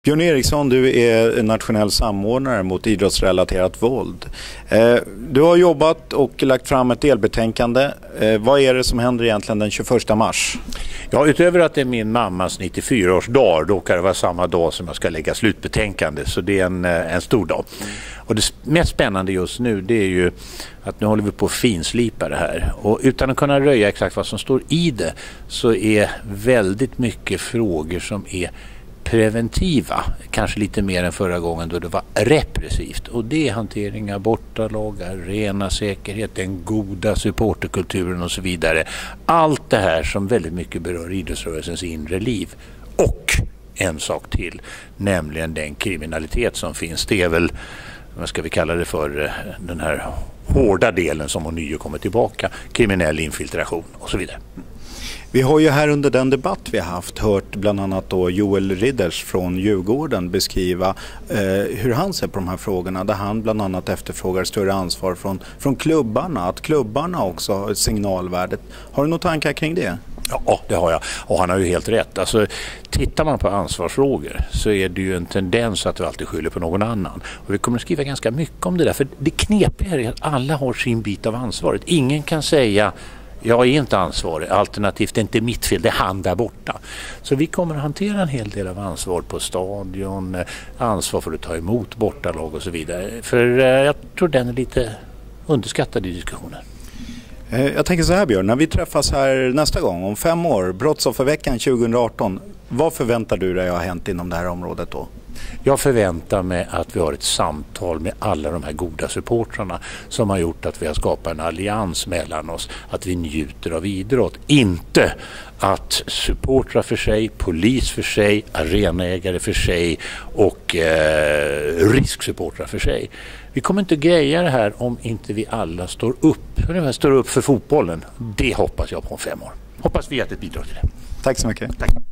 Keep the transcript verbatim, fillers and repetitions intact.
Björn Eriksson, du är nationell samordnare mot idrottsrelaterat våld. Du har jobbat och lagt fram ett delbetänkande. Vad är det som händer egentligen den tjugoförsta mars? Ja, utöver att det är min mammas nittiofyra-årsdag, då kan det vara samma dag som jag ska lägga slutbetänkande. Så det är en, en stor dag. Och det mest spännande just nu, det är ju att nu håller vi på att finslipa det här. Och utan att kunna röja exakt vad som står i det, så är väldigt mycket frågor som är preventiva, kanske lite mer än förra gången då det var repressivt, och det är hantering av bortalag, arena säkerhet, den goda supporterkulturen och så vidare. Allt det här som väldigt mycket berör idrottsrörelsens inre liv. Och en sak till, nämligen den kriminalitet som finns. Det är väl, vad ska vi kalla det för, den här hårda delen som ånyo kommer tillbaka, kriminell infiltration och så vidare. Vi har ju här under den debatt vi har haft hört bland annat då Joel Ridders från Djurgården beskriva eh, hur han ser på de här frågorna, där han bland annat efterfrågar större ansvar från, från klubbarna, att klubbarna också har ett signalvärde. Har du några tankar kring det? Ja, det har jag. Och han har ju helt rätt. Alltså, tittar man på ansvarsfrågor så är det ju en tendens att vi alltid skyller på någon annan. Och vi kommer att skriva ganska mycket om det där, för det knepiga är att alla har sin bit av ansvaret. Ingen kan säga jag är inte ansvarig, alternativt det är inte mitt fel, det är han där borta. Så vi kommer att hantera en hel del av ansvar på stadion, ansvar för att ta emot bortalag och så vidare. För jag tror den är lite underskattad i diskussionen. Jag tänker så här, Björn, när vi träffas här nästa gång om fem år, Brottsofferveckan tjugo arton, vad förväntar du dig har hänt inom det här området då? Jag förväntar mig att vi har ett samtal med alla de här goda supportrarna som har gjort att vi har skapat en allians mellan oss, att vi njuter av idrott. Inte att supportrar för sig, polis för sig, arenaägare för sig och eh, risksupportrar för sig. Vi kommer inte greja det här om inte vi alla står upp, står upp för fotbollen. Det hoppas jag på om fem år. Hoppas vi att ett bidrag till det. Tack så mycket. Tack.